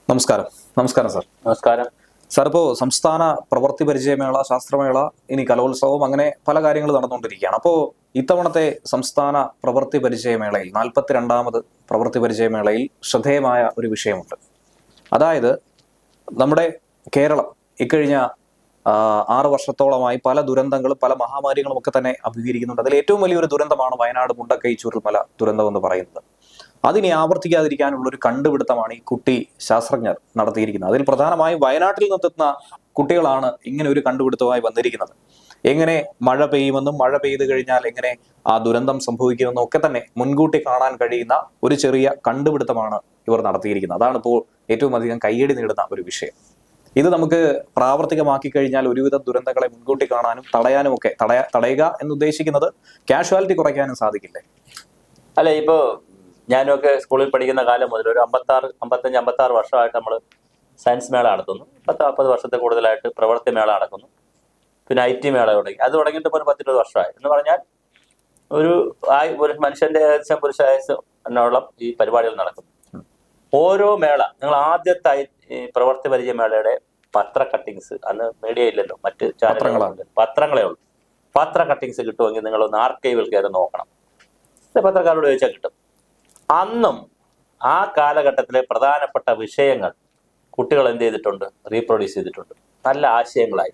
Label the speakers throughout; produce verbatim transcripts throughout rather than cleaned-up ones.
Speaker 1: നമസ്കാരം. നമസ്കാരം സാർ.
Speaker 2: നമസ്കാരം
Speaker 1: സാർ, ഇപ്പോൾ സംസ്ഥാന പ്രവൃത്തി പരിചയമേള, ശാസ്ത്രമേള, ഇനി കലോത്സവം, അങ്ങനെ പല കാര്യങ്ങൾ നടന്നുകൊണ്ടിരിക്കുകയാണ്. അപ്പോൾ ഇത്തവണത്തെ സംസ്ഥാന പ്രവൃത്തി പരിചയമേളയിൽ നാൽപ്പത്തിരണ്ടാമത് പ്രവൃത്തി പരിചയമേളയിൽ ശ്രദ്ധേയമായ ഒരു വിഷയമുണ്ട്. അതായത് നമ്മുടെ കേരളം ഇക്കഴിഞ്ഞ ആറ് വർഷത്തോളമായി പല ദുരന്തങ്ങളും പല മഹാമാരികളും ഒക്കെ തന്നെ അഭിമുഖീകരിക്കുന്നുണ്ട്. അതിൽ ഏറ്റവും വലിയൊരു ദുരന്തമാണ് വയനാട് മുണ്ടക്കൈ ചുരുൾമല ദുരന്തം എന്ന് പറയുന്നത്. അതിനെ ആവർത്തിക്കാതിരിക്കാനുള്ള ഒരു കണ്ടുപിടുത്തമാണ് ഈ കുട്ടി ശാസ്ത്രജ്ഞർ നടത്തിയിരിക്കുന്നത്. അതിൽ പ്രധാനമായും വയനാട്ടിൽ നിന്നെത്തുന്ന കുട്ടികളാണ് ഇങ്ങനെ ഒരു കണ്ടുപിടുത്തമായി വന്നിരിക്കുന്നത്. എങ്ങനെ മഴ പെയ്യുമെന്നും മഴ പെയ്തു കഴിഞ്ഞാൽ എങ്ങനെ ആ ദുരന്തം സംഭവിക്കുമെന്നും ഒക്കെ തന്നെ മുൻകൂട്ടി കാണാൻ കഴിയുന്ന ഒരു ചെറിയ കണ്ടുപിടുത്തമാണ് ഇവർ നടത്തിയിരിക്കുന്നത്. അതാണ് ഇപ്പോൾ ഏറ്റവും അധികം കയ്യടി നേടുന്ന ഒരു വിഷയം. ഇത് നമുക്ക് പ്രാവർത്തികമാക്കി കഴിഞ്ഞാൽ ഒരുവിധം ദുരന്തങ്ങളെ മുൻകൂട്ടി കാണാനും തടയാനും ഒക്കെ തടയ തടയുക എന്നുദ്ദേശിക്കുന്നത് കാഷ്വാലിറ്റി കുറയ്ക്കാനും സാധിക്കില്ലേ?
Speaker 2: അല്ല, ഇപ്പോ ഞാനൊക്കെ സ്കൂളിൽ പഠിക്കുന്ന കാലം മുതൽ ഒരു അമ്പത്താറ് അമ്പത്തഞ്ച് അമ്പത്താറ് വർഷമായിട്ട് നമ്മൾ സയൻസ് മേള നടത്തുന്നു. പത്ത് നാൽപ്പത് വർഷത്തെ കൂടുതലായിട്ട് പ്രവൃത്തി മേള നടക്കുന്നു. പിന്നെ ഐ ടി മേള തുടങ്ങി. അത് തുടങ്ങിയിട്ട് ഇപ്പോൾ ഒരു പത്തിരുപത് വർഷമായി എന്ന് പറഞ്ഞാൽ ഒരു ആയി ഒരു മനുഷ്യന്റെ ഏകദേശം പുരുഷായുസ് എന്നോളം ഈ പരിപാടികൾ നടക്കുന്നു. ഓരോ മേള നിങ്ങൾ ആദ്യത്തെ ഈ പ്രവൃത്തി പരിചയ മേളയുടെ പത്ര കട്ടിങ്സ്, അന്ന് മീഡിയ ഇല്ലല്ലോ, മറ്റ് ചാനലുകളാണ്, പത്രങ്ങളേ ഉള്ളൂ. പത്ര കട്ടിങ്സ് കിട്ടുമെങ്കിൽ നിങ്ങളൊന്ന് ആർക്കൈവിൽ കയറി നോക്കണം. പത്രക്കാരോട് ചോദിച്ചാൽ കിട്ടും. അന്നും ആ കാലഘട്ടത്തിലെ പ്രധാനപ്പെട്ട വിഷയങ്ങൾ കുട്ടികൾ എന്ത് ചെയ്തിട്ടുണ്ട്, റീപ്രൊഡ്യൂസ് ചെയ്തിട്ടുണ്ട്. നല്ല ആശയങ്ങളായി.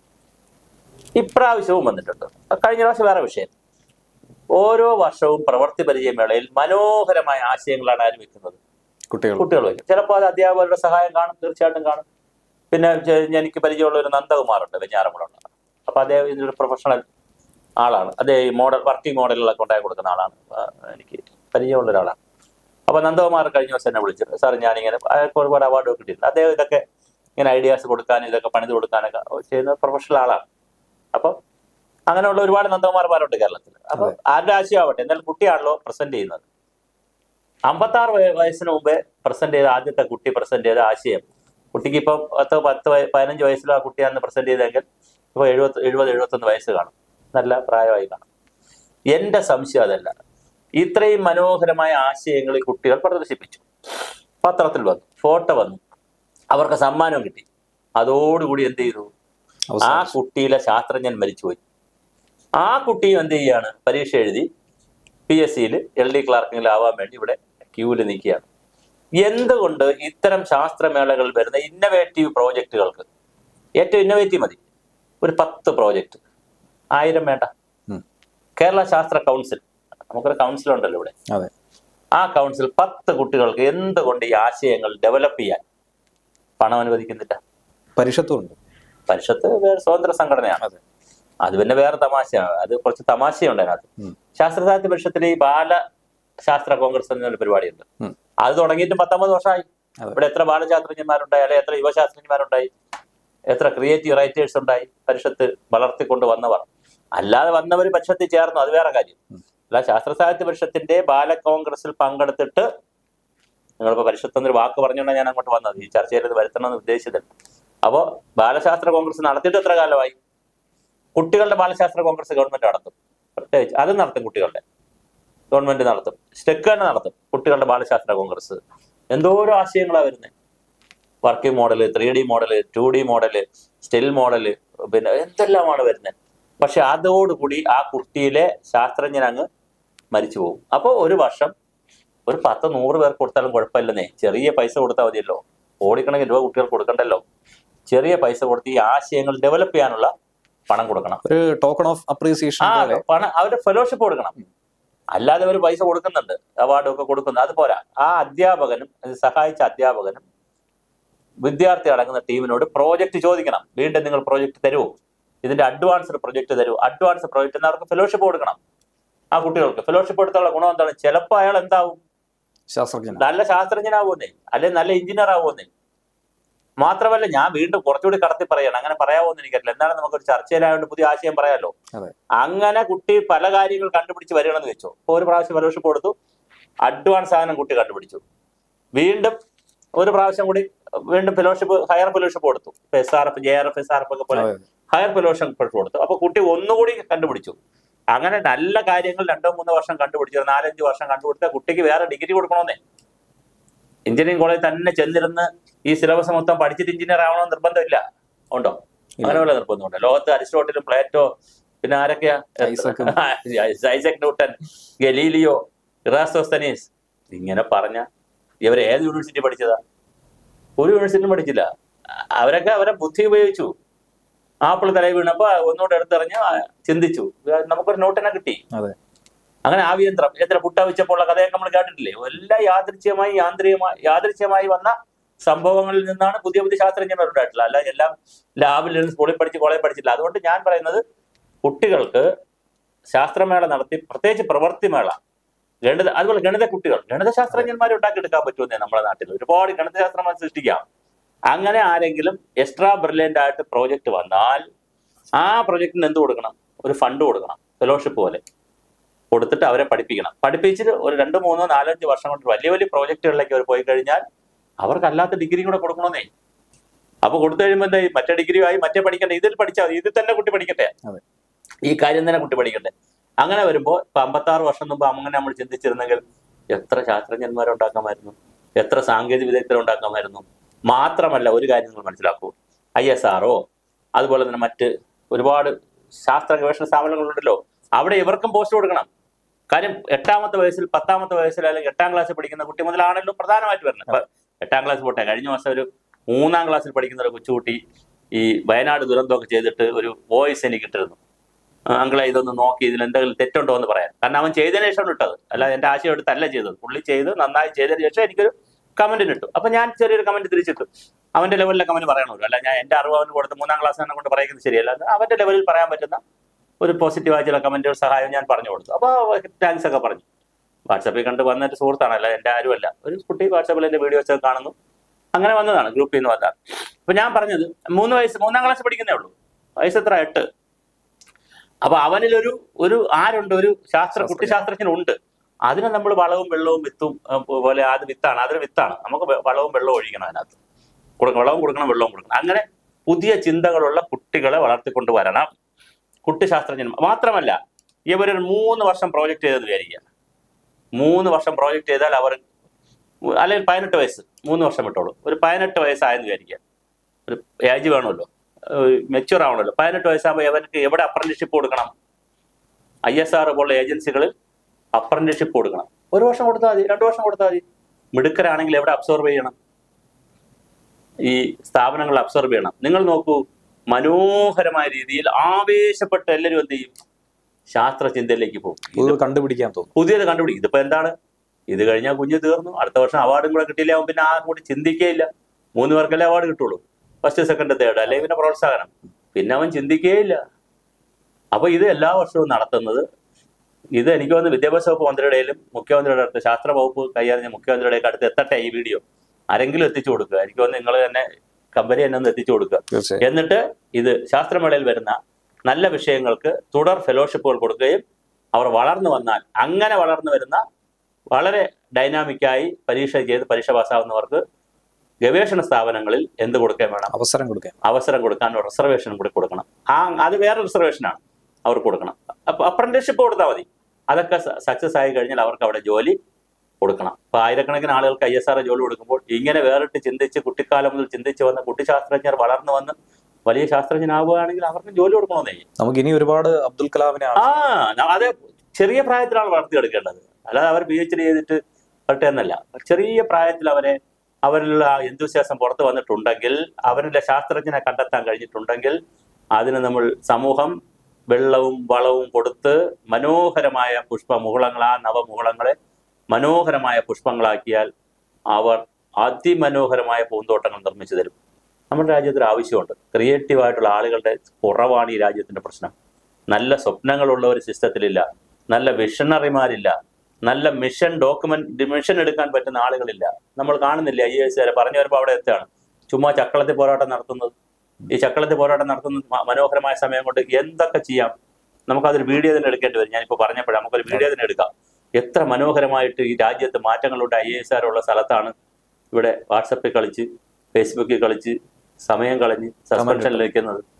Speaker 2: ഇപ്രാവശ്യവും വന്നിട്ടുണ്ട്. കഴിഞ്ഞ പ്രാവശ്യം വേറെ വിഷയം. ഓരോ വർഷവും പ്രവൃത്തി പരിചയ മേളയിൽ മനോഹരമായ ആശയങ്ങളാണ് ആര് വെക്കുന്നത്, കുട്ടികൾ കുട്ടികൾ വയ്ക്കും. ചിലപ്പോൾ അത് അധ്യാപകരുടെ സഹായം കാണും, തീർച്ചയായിട്ടും കാണും. പിന്നെ എനിക്ക് പരിചയമുള്ള ഒരു നന്ദകുമാറുണ്ട്, വെഞ്ഞാറമുള്ള. അപ്പൊ അദ്ദേഹം ഇതിനൊരു പ്രൊഫഷണൽ ആളാണ്. അദ്ദേഹം ഈ മോഡൽ വർക്കിംഗ് മോഡലുകളൊക്കെ ഉണ്ടാക്കി കൊടുക്കുന്ന ആളാണ്, എനിക്ക് പരിചയമുള്ള ഒരാളാണ്. അപ്പൊ നന്ദകുമാർ കഴിഞ്ഞ ദിവസം എന്നെ വിളിച്ചിട്ട്, സാർ ഞാനിങ്ങനെ അയാൾക്ക് ഒരുപാട് അവാർഡ് കിട്ടിയിട്ടുണ്ട്. അദ്ദേഹം ഇതൊക്കെ ഇങ്ങനെ ഐഡിയാസ് കൊടുക്കാനും ഇതൊക്കെ പണിത് കൊടുക്കാനൊക്കെ ചെയ്യുന്ന പ്രൊഫഷണൽ ആളാണ്. അപ്പൊ അങ്ങനെയുള്ള ഒരുപാട് നന്ദകുമാർമാരുണ്ട് കേരളത്തിൽ. അപ്പൊ ആരുടെ ആശയമാവട്ടെ, എന്നാലും കുട്ടിയാണല്ലോ പ്രസന്റ് ചെയ്യുന്നത്. അമ്പത്താറ് വയസ്സിന് മുമ്പേ പ്രസന്റ് ചെയ്ത ആദ്യത്തെ കുട്ടി പ്രസന്റ് ചെയ്ത ആശയം, കുട്ടിക്ക് ഇപ്പം പത്ത് പത്ത് പതിനഞ്ച് വയസ്സിലും ആ കുട്ടിയാന്ന് പ്രസന്റ് ചെയ്തെങ്കിൽ ഇപ്പൊ എഴുപത്തി എഴുപത് എഴുപത്തൊന്ന് വയസ്സ് കാണും, നല്ല പ്രായമായി കാണും. എന്റെ സംശയം അതല്ല. ഇത്രയും മനോഹരമായ ആശയങ്ങൾ ഈ കുട്ടികൾ പ്രദർശിപ്പിച്ചു, പത്രത്തിൽ വന്നു, ഫോട്ടോ വന്നു, അവർക്ക് സമ്മാനം കിട്ടി. അതോടുകൂടി എന്ത് ചെയ്തു, ആ കുട്ടിയിലെ ശാസ്ത്രജ്ഞൻ മരിച്ചുപോയി. ആ കുട്ടിയും എന്ത് ചെയ്യാണ്, പരീക്ഷ എഴുതി പി എസ് സിയിൽ എൽ ഡി ക്ലാർക്കിങ്ങിലാവാൻ വേണ്ടി ഇവിടെ ക്യൂവിൽ നിൽക്കുകയാണ്. എന്തുകൊണ്ട് ഇത്തരം ശാസ്ത്രമേളകളിൽ വരുന്ന ഇന്നവേറ്റീവ് പ്രോജക്റ്റുകൾക്ക്, ഏറ്റവും ഇന്നവേറ്റീവ് മതി, ഒരു പത്ത് പ്രോജക്റ്റ്, ആയിരം വേണ്ട. കേരള ശാസ്ത്ര കൗൺസിൽ, നമുക്കൊരു കൗൺസിൽ ഉണ്ടല്ലോ ഇവിടെ, ആ കൗൺസിൽ പത്ത് കുട്ടികൾക്ക് എന്തുകൊണ്ട് ഈ ആശയങ്ങൾ ഡെവലപ്പ് ചെയ്യാൻ പണം അനുവദിക്കുന്നില്ല? പരിഷത്തുണ്ട്. പരിഷത്ത് വേറെ സ്വതന്ത്ര സംഘടനയാണ്. അത് പിന്നെ വേറെ തമാശയാണ്, അത് കുറച്ച് തമാശയുണ്ട് അതിനകത്ത്. ശാസ്ത്ര സാഹിത്യ പരിഷത്തിൽ ഈ ബാലശാസ്ത്ര കോൺഗ്രസ് എന്നൊരു പരിപാടിയുണ്ട്. അത് തുടങ്ങിയിട്ട് പത്തൊമ്പത് വർഷമായി. ഇവിടെ എത്ര ബാലശാസ്ത്രജ്ഞന്മാരുണ്ടായി, അല്ലെ എത്ര യുവശാസ്ത്രജ്ഞന്മാരുണ്ടായി, എത്ര ക്രിയേറ്റീവ് റൈറ്റേഴ്സ് ഉണ്ടായി, പരിഷത്ത് വളർത്തിക്കൊണ്ട് വന്നവർ. അല്ലാതെ വന്നവർ പരിഷത്തിൽ ചേർന്നു, അത് വേറെ കാര്യം. അല്ല, ശാസ്ത്ര സാഹിത്യ പരിഷത്തിന്റെ ബാല കോൺഗ്രസിൽ പങ്കെടുത്തിട്ട്, നിങ്ങളിപ്പോ പരിഷത്ത് എന്നൊരു വാക്ക് പറഞ്ഞുകൊണ്ടാണ് ഞാൻ അങ്ങോട്ട് വന്നത്, ഈ ചർച്ചയിൽ ഇത് വരുത്തണമെന്ന് ഉദ്ദേശിച്ചത്. അപ്പോ ബാലശാസ്ത്ര കോൺഗ്രസ് നടത്തിയിട്ട് എത്ര കാലമായി? കുട്ടികളുടെ ബാലശാസ്ത്ര കോൺഗ്രസ് ഗവൺമെന്റ് നടത്തും, പ്രത്യേകിച്ച് അത് നടത്തും, കുട്ടികളുടെ ഗവൺമെന്റ് നടത്തും, സ്റ്റെക്ക് തന്നെ നടത്തും. കുട്ടികളുടെ ബാലശാസ്ത്ര കോൺഗ്രസ് എന്തോരോ ആശയങ്ങളാണ് വരുന്നത്. Working model, three D model, two D model, still model, പിന്നെ എന്തെല്ലാമാണ് വരുന്നത്. പക്ഷെ അതോടുകൂടി ആ കുട്ടിയിലെ ശാസ്ത്രജ്ഞൻ അങ്ങ് മരിച്ചു പോകും. അപ്പോൾ ഒരു വർഷം ഒരു പത്ത് നൂറ് പേർക്ക് കൊടുത്താലും കുഴപ്പമില്ലെന്നേ, ചെറിയ പൈസ കൊടുത്താൽ മതിയല്ലോ, കോടിക്കണക്കിന് രൂപ കുട്ടികൾക്ക് കൊടുക്കണ്ടല്ലോ. ചെറിയ പൈസ കൊടുത്ത് ഈ ആശയങ്ങൾ ഡെവലപ്പ് ചെയ്യാനുള്ള പണം കൊടുക്കണം, ഒരു ടോക്കൺ ഓഫ് അപ്രീസിയേഷൻ. ആ പണം, അവരുടെ ഫെലോഷിപ്പ് കൊടുക്കണം. അല്ലാതെ അവർ പൈസ കൊടുക്കുന്നുണ്ട്, അവാർഡും ഒക്കെ കൊടുക്കുന്നു, അതുപോരാ. ആ അധ്യാപകനും സഹായിച്ച അധ്യാപകനും വിദ്യാർത്ഥി അടങ്ങുന്ന ടീമിനോട് പ്രോജക്റ്റ് ചോദിക്കണം. വീണ്ടും നിങ്ങൾ പ്രോജക്റ്റ് തരുമോ, ഇതിന്റെ അഡ്വാൻസ്ഡ് പ്രൊജക്ട് തരൂ. അഡ്വാൻസ് പ്രൊജക്ട് അവർക്ക് ഫെലോഷിപ്പ് കൊടുക്കണം. ആ കുട്ടികൾക്ക് ഫെലോഷിപ്പ് കൊടുത്തുള്ള ഗുണം എന്താണ്? ചിലപ്പോൾ അയാൾ എന്താവും, ശാസ്ത്രജ്ഞൻ, നല്ല ശാസ്ത്രജ്ഞനാവുന്നേ, അല്ലെങ്കിൽ നല്ല എഞ്ചിനീയർ ആവുന്നേ. മാത്രമല്ല, ഞാൻ വീണ്ടും കുറച്ചുകൂടി കടത്തി പറയണം, അങ്ങനെ പറയാവോന്ന് എനിക്കറിയില്ല, എന്താണ് നമുക്കൊരു ചർച്ചയിലായതുകൊണ്ട് പുതിയ ആശയം പറയാമല്ലോ. അങ്ങനെ കുട്ടി പല കാര്യങ്ങൾ കണ്ടുപിടിച്ച് വരികയാണെന്ന് വെച്ചോ. ഇപ്പൊ ഒരു പ്രാവശ്യം ഫെലോഷിപ്പ് കൊടുത്തു, അഡ്വാൻസ് സാധനം കുട്ടി കണ്ടുപിടിച്ചു, വീണ്ടും ഒരു പ്രാവശ്യം കൂടി വീണ്ടും ഫെലോഷിപ്പ്, ഹയർ ഫെലോഷിപ്പ് കൊടുത്തു. S R F, J R F, S R F ഒക്കെ പോലെ ഹയർ ഫെലോഷിപ്പ് കൊടുത്തു. അപ്പൊ കുട്ടി ഒന്നുകൂടി കണ്ടുപിടിച്ചു. അങ്ങനെ നല്ല കാര്യങ്ങൾ രണ്ടോ മൂന്നോ വർഷം കണ്ടുപിടിച്ചു, നാലഞ്ച് വർഷം കണ്ടുപിടിച്ച കുട്ടിക്ക് വേറെ ഡിഗ്രി കൊടുക്കണമെന്നേ. എഞ്ചിനീയറിംഗ് കോളേജ് തന്നെ ചെന്നിരുന്ന് ഈ സിലബസ് മൊത്തം പഠിച്ചിട്ട് എഞ്ചിനീയർ ആവണമെന്ന് നിർബന്ധമില്ല. ഉണ്ടോ? അങ്ങനെ വല്ല നിർബന്ധമുണ്ട്? ലോകത്ത് അരിസ്റ്റോട്ടിലും പ്ലേറ്റോ പിന്നെ ആരൊക്കെയാ, ഐസക് ന്യൂട്ടൻ, ഗലീലിയോ, ഇറാസ്തോസ്തനീസ്, ഇങ്ങനെ പറഞ്ഞ ഇവർ ഏത് യൂണിവേഴ്സിറ്റി പഠിച്ചതാ? ഒരു യൂണിവേഴ്സിറ്റിയും പഠിച്ചില്ല. അവരൊക്കെ അവരെ ബുദ്ധി ഉപയോഗിച്ചു. ആപ്പിൾ തലയിൽ വീണപ്പോ ഒന്നുകൂടെ എടുത്തെറിഞ്ഞ് ചിന്തിച്ചു, നമുക്കൊരു നോട്ടിനെ കിട്ടി. അങ്ങനെ ആവിയന്ത്രം എത്ര പുട്ടവിച്ചപ്പോൾ കഥയൊക്കെ നമ്മൾ കേട്ടിട്ടില്ലേ? എല്ലാം യാദൃച്ഛ്യമായി യാന്ത്രികമായി യാദൃച്ഛ്യമായി വന്ന സംഭവങ്ങളിൽ നിന്നാണ് പുതിയ പുതിയ ശാസ്ത്രജ്ഞന്മാർ ഉണ്ടായിട്ടില്ല. അല്ല എല്ലാം ലാബിൽ നിന്ന് സ്കൂളിൽ പഠിച്ച് കോളേജിൽ പഠിച്ചില്ല. അതുകൊണ്ട് ഞാൻ പറയുന്നത്, കുട്ടികൾക്ക് ശാസ്ത്രമേള നടത്തി, പ്രത്യേകിച്ച് പ്രവൃത്തിമേള, ഗണിത അതുപോലെ ഗണിത കുട്ടികൾ ഗണിത ശാസ്ത്രജ്ഞന്മാരെ ഉണ്ടാക്കിയെടുക്കാൻ പറ്റുമെന്നേ നമ്മുടെ നാട്ടിൽ. ഒരുപാട് ഗണിതശാസ്ത്രങ്ങൾ സൃഷ്ടിക്കാം. അങ്ങനെ ആരെങ്കിലും എക്സ്ട്രാ ബ്രില്യൻ്റ് ആയിട്ട് പ്രോജക്റ്റ് വന്നാൽ ആ പ്രോജക്റ്റിന് എന്ത് കൊടുക്കണം? ഒരു ഫണ്ട് കൊടുക്കണം, ഫെലോഷിപ്പ് പോലെ കൊടുത്തിട്ട് അവരെ പഠിപ്പിക്കണം. പഠിപ്പിച്ചിട്ട് ഒരു രണ്ട് മൂന്നോ നാലഞ്ച് വർഷം കൊണ്ട് വലിയ വലിയ പ്രോജക്റ്റുകളിലേക്ക് അവർ പോയി കഴിഞ്ഞാൽ അവർക്കല്ലാത്ത ഡിഗ്രി കൂടെ കൊടുക്കണമെന്നേ. അപ്പൊ കൊടുത്തു കഴിയുമ്പോൾ എന്താ, മറ്റേ ഡിഗ്രി ആയി, മറ്റേ പഠിക്കട്ടെ, ഇതിൽ പഠിച്ചാൽ മതി, ഇതിൽ തന്നെ കുട്ടി പഠിക്കട്ടെ, ഈ കാര്യം തന്നെ കുട്ടി പഠിക്കട്ടെ. അങ്ങനെ വരുമ്പോൾ ഇപ്പൊ അമ്പത്താറ് വർഷം മുമ്പ് അങ്ങനെ നമ്മൾ ചിന്തിച്ചിരുന്നെങ്കിൽ എത്ര ശാസ്ത്രജ്ഞന്മാരുണ്ടാക്കാമായിരുന്നു, എത്ര സാങ്കേതിക വിദഗ്ധരുണ്ടാക്കാമായിരുന്നു. മാത്രമല്ല, ഒരു കാര്യം നിങ്ങൾ മനസ്സിലാക്കൂ, ഐ എസ് ആർഒ അതുപോലെ തന്നെ മറ്റ് ഒരുപാട് ശാസ്ത്ര ഗവേഷണ സ്ഥാപനങ്ങളുണ്ടല്ലോ, അവിടെ ഇവർക്കും പോസ്റ്റ് കൊടുക്കണം. കാര്യം എട്ടാമത്തെ വയസ്സിൽ പത്താമത്തെ വയസ്സിൽ അല്ലെങ്കിൽ എട്ടാം ക്ലാസ്സിൽ പഠിക്കുന്ന കുട്ടി മുതലാണല്ലോ പ്രധാനമായിട്ട് വരുന്നത്. ഇപ്പൊ എട്ടാം ക്ലാസ് പോട്ടെ, കഴിഞ്ഞ വർഷം ഒരു മൂന്നാം ക്ലാസ്സിൽ പഠിക്കുന്ന ഒരു കൊച്ചുകുട്ടി ഈ വയനാട് ദുരന്തമൊക്കെ ചെയ്തിട്ട് ഒരു വോയിസ് എനിക്ക് ഇട്ടിരുന്നു, അങ്കിളെ ഇതൊന്ന് നോക്കി ഇതിൽ എന്തെങ്കിലും തെറ്റുണ്ടോ എന്ന് പറയാൻ. കാരണം അവൻ ചെയ്തതിനു ശേഷമാണ് ഇട്ടത്, അല്ലാതെ എന്റെ ആശയം എടുത്തല്ല ചെയ്തത്. പുള്ളി ചെയ്ത് നന്നായി ചെയ്തതിനു ശേഷം എനിക്കൊരു കമന്റിന് ഇട്ടു. അപ്പൊ ഞാൻ ചെറിയൊരു കമന്റ് തിരിച്ചിട്ടു. അവന്റെ ലെവലിലെ കമന്റ് പറയണമല്ലോ, അല്ല ഞാൻ എന്റെ അറിവ് അവന് കൊടുത്ത് മൂന്നാം ക്ലാസ് എന്നെ കൊണ്ട് പറയുന്നത് ശരിയല്ല. അവന്റെ ലെവലിൽ പറയാൻ പറ്റുന്ന ഒരു പോസിറ്റീവായ ചില കമന്റുകൾ സഹായം ഞാൻ പറഞ്ഞു കൊടുത്തു. അപ്പോൾ താങ്ക്സ് ഒക്കെ പറഞ്ഞു. വാട്സാപ്പിൽ കണ്ട് വന്നിട്ട് സുഹൃത്താണല്ല, എൻ്റെ ആരുമല്ല. ഒരു കുട്ടി വാട്സാപ്പിൽ എൻ്റെ വീഡിയോസ് ഒക്കെ കാണുന്നു, അങ്ങനെ വന്നതാണ്, ഗ്രൂപ്പിൽ നിന്ന് വന്നതാണ്. അപ്പൊ ഞാൻ പറഞ്ഞത്, മൂന്ന് വയസ്സ് മൂന്നാം ക്ലാസ് പഠിക്കുന്നേ ഉള്ളൂ, വയസ്സ് എത്ര, എട്ട്. അപ്പൊ അവനിലൊരു ഒരു ആരുണ്ട്, ഒരു ശാസ്ത്ര കുട്ടി ശാസ്ത്രജ്ഞനുണ്ട്. അതിന് നമ്മൾ വളവും വെള്ളവും വിത്തും പോലെ, അത് വിത്താണ്, അതൊരു വിത്താണ്. നമുക്ക് വളവും വെള്ളവും ഒഴിക്കണം, അതിനകത്ത് കൊടുക്കണം, വളവും കൊടുക്കണം, വെള്ളവും കൊടുക്കണം. അങ്ങനെ പുതിയ ചിന്തകളുള്ള കുട്ടികളെ വളർത്തിക്കൊണ്ട് വരണം കുട്ടി ശാസ്ത്രജ്ഞന്മാർ. മാത്രമല്ല, ഇവരൊരു മൂന്ന് വർഷം പ്രോജക്റ്റ് ചെയ്തെന്ന് വിചാരിക്കുക. മൂന്ന് വർഷം പ്രോജക്റ്റ് ചെയ്താൽ അവർ, അല്ലെങ്കിൽ പതിനെട്ട് വയസ്സ്, മൂന്ന് വർഷം വിട്ടോളൂ, ഒരു പതിനെട്ട് വയസ്സായെന്ന് വിചാരിക്കുക. ഒരു ഏജ് വേണമല്ലോ, മെച്യൂർ ആവണമല്ലോ. പതിനെട്ട് വയസ്സാകുമ്പോൾ അവർക്ക് എവിടെ അപ്രന്റീസ്ഷിപ്പ് കൊടുക്കണം? ഐ എസ് ആർ പോലുള്ള ഏജൻസികളിൽ അപ്രന്റീസ്ഷിപ്പ് കൊടുക്കണം. ഒരു വർഷം കൊടുത്താൽ മതി, രണ്ടു വർഷം കൊടുത്താൽ മതി. മിടുക്കരാണെങ്കിൽ എവിടെ അബ്സോർവ് ചെയ്യണം? ഈ സ്ഥാപനങ്ങൾ അബ്സോർവ് ചെയ്യണം. നിങ്ങൾ നോക്കൂ, മനോഹരമായ രീതിയിൽ ആവേശപ്പെട്ട് എല്ലാവരും എന്ത് ചെയ്യും? ശാസ്ത്ര ചിന്തയിലേക്ക് പോകും,
Speaker 1: കണ്ടുപിടിക്കാൻ തോന്നും,
Speaker 2: പുതിയത് കണ്ടുപിടിക്കും. ഇതിപ്പോ എന്താണ്, ഇത് കഴിഞ്ഞാൽ കുഞ്ഞ് തീർന്നു, അടുത്ത വർഷം അവാർഡും കൂടെ കിട്ടിയില്ല, അവൻ പിന്നെ ആ കൂടി ചിന്തിക്കേയില്ല. മൂന്ന് പേർക്കല്ലേ അവാർഡ് കിട്ടുള്ളൂ, ഫസ്റ്റ് സെക്കൻഡ് തേർഡ്, അല്ലെങ്കിൽ പിന്നെ പ്രോത്സാഹനം, പിന്നെ അവൻ ചിന്തിക്കേയില്ല. അപ്പൊ ഇത് എല്ലാ വർഷവും നടത്തുന്നത്, ഇത് എനിക്ക് തോന്നുന്നു വിദ്യാഭ്യാസ വകുപ്പ് മന്ത്രിയുടെയും മുഖ്യമന്ത്രിയുടെ അടുത്ത്, ശാസ്ത്ര വകുപ്പ് കൈകാര്യം മുഖ്യമന്ത്രിയുടെ അടുത്ത് എത്തട്ടെ ഈ വീഡിയോ, ആരെങ്കിലും എത്തിച്ചു കൊടുക്കുക. എനിക്ക് തോന്നുന്നു നിങ്ങൾ തന്നെ കമ്പനി തന്നെ ഒന്ന് എത്തിച്ചു കൊടുക്കുക. എന്നിട്ട് ഇത് ശാസ്ത്രമേളയിൽ വരുന്ന നല്ല വിഷയങ്ങൾക്ക് തുടർ ഫെലോഷിപ്പുകൾ കൊടുക്കുകയും അവർ വളർന്നു വന്നാൽ, അങ്ങനെ വളർന്നു വരുന്ന വളരെ ഡൈനാമിക്കായി പരീക്ഷ ചെയ്ത് പരീക്ഷ പാസ്സാവുന്നവർക്ക് ഗവേഷണ സ്ഥാപനങ്ങളിൽ എന്ത് കൊടുക്കാൻ വേണം?
Speaker 1: അവസരം കൊടുക്കാൻ
Speaker 2: അവസരം കൊടുക്കാൻ റിസർവേഷൻ കൂടി കൊടുക്കണം. ആ അത് വേറെ റിസർവേഷനാണ്, അവർ കൊടുക്കണം. അപ്പൊ അപ്രന്റീസ്ഷിപ്പ് കൊടുത്താൽ മതി. അതൊക്കെ സക്സസ് ആയി കഴിഞ്ഞാൽ അവർക്ക് അവിടെ ജോലി കൊടുക്കണം. അപ്പൊ ആയിരക്കണക്കിന് ആളുകൾക്ക് ഐ എസ് ആർ ജോലി കൊടുക്കുമ്പോൾ ഇങ്ങനെ വേറിട്ട് ചിന്തിച്ച് കുട്ടിക്കാലം മുതൽ ചിന്തിച്ച് വന്ന കുട്ടി ശാസ്ത്രജ്ഞർ വളർന്നു വന്ന് വലിയ ശാസ്ത്രജ്ഞനാവുകയാണെങ്കിൽ അവർക്ക് ജോലി കൊടുക്കണമെന്നേ.
Speaker 1: നമുക്ക് ഇനി ഒരുപാട് അബ്ദുൽ കലാമിനെ
Speaker 2: ആ അതെ, ചെറിയ പ്രായത്തിലാണ് വളർത്തിയെടുക്കേണ്ടത്, അല്ലാതെ അവർ പി എച്ച് ഡി ചെയ്തിട്ട് വരട്ടെ എന്നല്ല. ചെറിയ പ്രായത്തിൽ അവരെ അവരിലുള്ള എന്തൂസിയാസം പുറത്തു വന്നിട്ടുണ്ടെങ്കിൽ, അവരിലെ ശാസ്ത്രജ്ഞനെ കണ്ടെത്താൻ കഴിഞ്ഞിട്ടുണ്ടെങ്കിൽ, അതിന് നമ്മൾ സമൂഹം വെള്ളവും വളവും കൊടുത്ത് മനോഹരമായ പുഷ്പമുകുളങ്ങൾ, ആ നവമുകുളങ്ങളെ മനോഹരമായ പുഷ്പങ്ങളാക്കിയാൽ അവർ അതിമനോഹരമായ പൂന്തോട്ടങ്ങൾ നിർമ്മിച്ചു തരും. നമ്മുടെ രാജ്യത്തിന് ആവശ്യമുണ്ട്. ക്രിയേറ്റീവായിട്ടുള്ള ആളുകളുടെ കുറവാണ് ഈ രാജ്യത്തിന്റെ പ്രശ്നം. നല്ല സ്വപ്നങ്ങളുള്ള ഒരു സിസ്റ്റത്തിലില്ല, നല്ല വിഷണറിമാരില്ല, നല്ല മിഷൻ ഡോക്യുമെന്റ് മിഷൻ എടുക്കാൻ പറ്റുന്ന ആളുകളില്ല. നമ്മൾ കാണുന്നില്ല ഐ എ എസ് വരെ പറഞ്ഞു വരുമ്പോൾ അവിടെ എത്തുകയാണ്. ചുമ്മാ ചക്കളത്തിൽ പോരാട്ടം നടത്തുന്നത്. ഈ ചക്കളത്തിൽ പോരാട്ടം നടത്തുന്ന മനോഹരമായ സമയം കൊണ്ട് എന്തൊക്കെ ചെയ്യാം. നമുക്കതൊരു വീഡിയോ തന്നെ എടുക്കേണ്ടി വരും. ഞാനിപ്പോൾ പറഞ്ഞപ്പോഴേ നമുക്കൊരു വീഡിയോ തന്നെ എടുക്കാം. എത്ര മനോഹരമായിട്ട് ഈ രാജ്യത്ത് മാറ്റങ്ങളുണ്ട്. ഐ എ എസ് ആരുള്ള സ്ഥലത്താണ് ഇവിടെ വാട്സപ്പിൽ കളിച്ച് ഫേസ്ബുക്കിൽ കളിച്ച് സമയം കളഞ്ഞ് സസ്പെൻഷനിൽ വെക്കുന്നത്.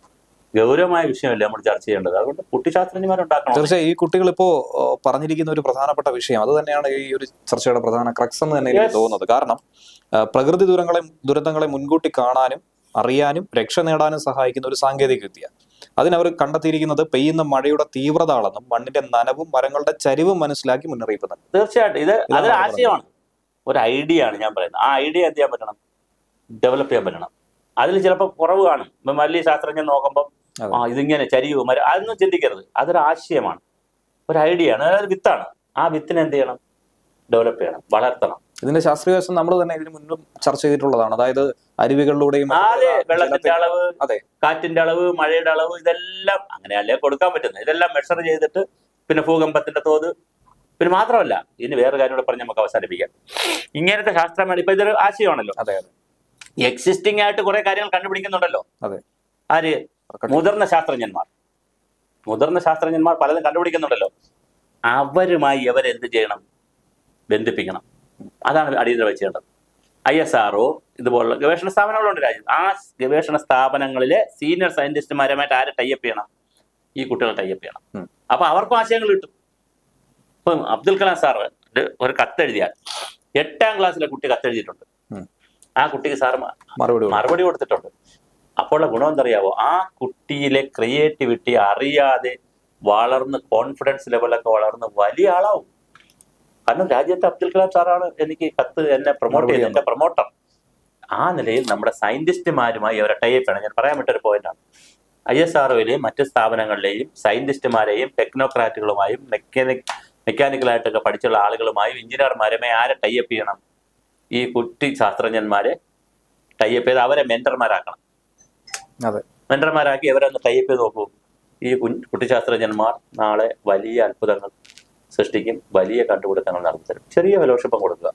Speaker 2: ഗൗരവമായ വിഷയമല്ലേ നമ്മൾ ചർച്ച ചെയ്യേണ്ടത്. അതുകൊണ്ട് കുട്ടിശാസ്ത്രജ്ഞന്മാരുണ്ടാക്കണം.
Speaker 1: തീർച്ചയായും ഈ കുട്ടികൾ ഇപ്പോ പറഞ്ഞിരിക്കുന്ന ഒരു പ്രധാനപ്പെട്ട വിഷയം അത് തന്നെയാണ് ഈ ഒരു ചർച്ചയുടെ പ്രധാന ക്രക്സ് എന്ന് തന്നെ എനിക്ക് തോന്നുന്നത്. കാരണം പ്രകൃതി ദുരന്തങ്ങളെ ദുരന്തങ്ങളെ മുൻകൂട്ടി കാണാനും അറിയാനും രക്ഷ നേടാനും സഹായിക്കുന്ന ഒരു സാങ്കേതിക വിദ്യ. അതിനവർ കണ്ടെത്തിയിരിക്കുന്നത് പെയ്യുന്ന മഴയുടെ തീവ്രത അളന്നും മണ്ണിന്റെ നനവും മരങ്ങളുടെ ചരിവും മനസ്സിലാക്കി മുന്നറിയിപ്പ് തന്നെ.
Speaker 2: തീർച്ചയായിട്ടും ഇത് അതൊരു ആശയമാണ്, ഒരു ഐഡിയ ആണ് ഞാൻ പറയുന്നത്. ആ ഐഡിയ എന്ത് ചെയ്യാൻ പറ്റണം? ഡെവലപ്പ് ചെയ്യാൻ പറ്റണം. അതിൽ ചിലപ്പോൾ കുറവ് കാണും. ഇപ്പം വലിയ ശാസ്ത്രജ്ഞൻ നോക്കുമ്പോൾ ആ ഇതിങ്ങനെ ചരിവ് മര അതൊന്നും ചിന്തിക്കരുത്. അതൊരു ആശയമാണ്, ഒരു ഐഡിയ ആണ്, അതൊരു വിത്താണ്. ആ വിത്തിനെ എന്ത് ചെയ്യണം? ഡെവലപ്പ് ചെയ്യണം, വളർത്തണം.
Speaker 1: ഇതിന്റെ ശാസ്ത്രീയ വശം നമ്മൾ തന്നെ ഇതിന് മുൻപും ചർച്ച ചെയ്തിട്ടുള്ളതാണ്. അതായത് അരുവികളിലൂടെയും
Speaker 2: അതെ വെള്ളത്തിന്റെ അളവ്, അതെ കാറ്റിന്റെ അളവ്, മഴയുടെ അളവ്, ഇതെല്ലാം അങ്ങനെയല്ലേ കൊടുക്കാൻ പറ്റുന്നത്. ഇതെല്ലാം മെഷർ ചെയ്തിട്ട് പിന്നെ ഭൂകമ്പത്തിന്റെ തോത്, പിന്നെ മാത്രമല്ല ഇനി വേറെ കാര്യം കൂടെ പറഞ്ഞ് നമുക്ക് അവസാനിപ്പിക്കാം. ഇങ്ങനത്തെ ശാസ്ത്രമാണ് ഇപ്പൊ ഇതൊരു ആശയമാണല്ലോ.
Speaker 1: അതെ അതെ
Speaker 2: എക്സിസ്റ്റിംഗ് ആയിട്ട് കുറെ കാര്യങ്ങൾ കണ്ടുപിടിക്കുന്നുണ്ടല്ലോ.
Speaker 1: അതെ
Speaker 2: ആര്? മുതിർന്ന ശാസ്ത്രജ്ഞന്മാർ മുതിർന്ന ശാസ്ത്രജ്ഞന്മാർ പലതും കണ്ടുപിടിക്കുന്നുണ്ടല്ലോ. അവരുമായി അവരെന്ത് ചെയ്യണം? ബന്ധിപ്പിക്കണം. അതാണ് അടിയന്തര ചെയ്യേണ്ടത്. ഐ എസ് ആർഒ ഇതുപോലുള്ള ഗവേഷണ സ്ഥാപനങ്ങളുണ്ട് രാജ്യത്ത്. ആ ഗവേഷണ സ്ഥാപനങ്ങളിലെ സീനിയർ സയന്റിസ്റ്റുമാരുമായിട്ട് ആരെ ടൈപ്പ് ചെയ്യണം? ഈ കുട്ടികൾ ടൈപ്പ് ചെയ്യണം. അപ്പൊ അവർക്കും ആശയങ്ങൾ കിട്ടും. ഇപ്പം അബ്ദുൽ കലാം സാറ് ഒരു കത്തെഴുതിയാൽ എട്ടാം ക്ലാസ്സിലെ കുട്ടി കത്തെഴുതിയിട്ടുണ്ട്. ആ കുട്ടിക്ക് സാറ് മറുപടി മറുപടി കൊടുത്തിട്ടുണ്ട്. അപ്പോൾ ഗുണം എന്തറിയാവോ? ആ കുട്ടിയിലെ ക്രിയേറ്റിവിറ്റി അറിയാതെ വളർന്ന് കോൺഫിഡൻസ് ലെവലൊക്കെ വളർന്ന് വലിയ ആളാവും. കാരണം രാജ്യത്തെ അബ്ദുൽ കലാം സാറാണ് എനിക്ക് കത്ത് എന്നെ പ്രൊമോട്ട് ചെയ്തത്, എന്റെ പ്രൊമോട്ടർ. ആ നിലയിൽ നമ്മുടെ സയന്റിസ്റ്റുമാരുമായി അവരെ ടൈപ്പ് ചെയ്യണം. ഞാൻ പറയാൻ വിട്ടൊരു പോയിന്റാണ്. ഐ എസ് ആർഒയിലെയും മറ്റ് സ്ഥാപനങ്ങളിലെയും സയന്റിസ്റ്റുമാരെയും ടെക്നോക്രാറ്റുകളുമായും മെക്കാനിക് മെക്കാനിക്കലായിട്ടൊക്കെ പഠിച്ചുള്ള ആളുകളുമായും എഞ്ചിനീയർമാരുമായി ആരെ ടൈപ്പ് ചെയ്യണം? ഈ കുട്ടി ശാസ്ത്രജ്ഞന്മാരെ ടൈപ്പ് ചെയ്ത് അവരെ മെന്റർമാരാക്കണം.
Speaker 1: അതെ
Speaker 2: മെന്റർമാരാക്കി അവരെ ഒന്ന് ടൈപ്പ് ചെയ്ത് നോക്കൂ. ഈ കുട്ടിശാസ്ത്രജ്ഞന്മാർ നാളെ വലിയ അത്ഭുതങ്ങൾ സൃഷ്ടിക്കും, വലിയ കണ്ടുപിടുത്തങ്ങൾ നടത്തി തരും. ചെറിയ ഫെലോഷിപ്പം കൊടുക്കുക,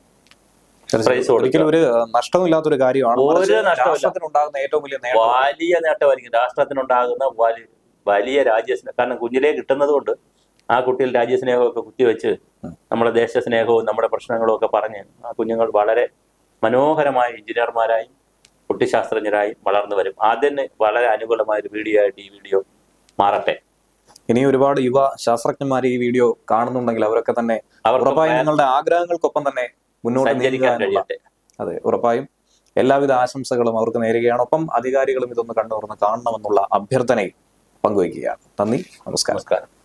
Speaker 2: പ്രൈസ് കൊടുക്കുക.
Speaker 1: ഒരു നഷ്ടമില്ലാത്തൊരു കാര്യമാണ്.
Speaker 2: ഒരു
Speaker 1: നഷ്ടത്തിനുണ്ടാകുന്ന ഏറ്റവും വലിയ
Speaker 2: വലിയ നേട്ടമായിരിക്കും രാഷ്ട്രത്തിനുണ്ടാകുന്ന വലിയ വലിയ രാജ്യസ്നേഹം. കാരണം കുഞ്ഞിലേ കിട്ടുന്നത് കൊണ്ട് ആ കുട്ടിയിൽ രാജ്യസ്നേഹമൊക്കെ കുത്തിവെച്ച് നമ്മുടെ ദേശസ്നേഹവും നമ്മുടെ പ്രശ്നങ്ങളും ഒക്കെ പറഞ്ഞ് ആ കുഞ്ഞുങ്ങൾ വളരെ മനോഹരമായ എഞ്ചിനീയർമാരായും കുട്ടിശാസ്ത്രജ്ഞരായും വളർന്നു വരും. അതിന് വളരെ അനുകൂലമായ ഒരു വീഡിയോ ആയിട്ട് ഈ വീഡിയോ മാറട്ടെ.
Speaker 1: ഇനി ഒരുപാട് യുവ ശാസ്ത്രജ്ഞന്മാർ ഈ വീഡിയോ കാണുന്നുണ്ടെങ്കിൽ അവരൊക്കെ തന്നെ ഉറപ്പായും നിങ്ങളുടെ ആഗ്രഹങ്ങൾക്കൊപ്പം തന്നെ മുന്നോട്ട് നീങ്ങാൻ കഴിയട്ടെ. അതെ, ഉറപ്പായും എല്ലാവിധ ആശംസകളും അവർക്ക് നേരുകയാണ്. ഒപ്പം അധികാരികളും ഇതൊന്ന് കണ്ടുറന്ന് കാണണമെന്നുള്ള അഭ്യർത്ഥനയും പങ്കുവയ്ക്കുകയാണ്. നന്ദി, നമസ്കാരം.
Speaker 2: നമസ്കാരം.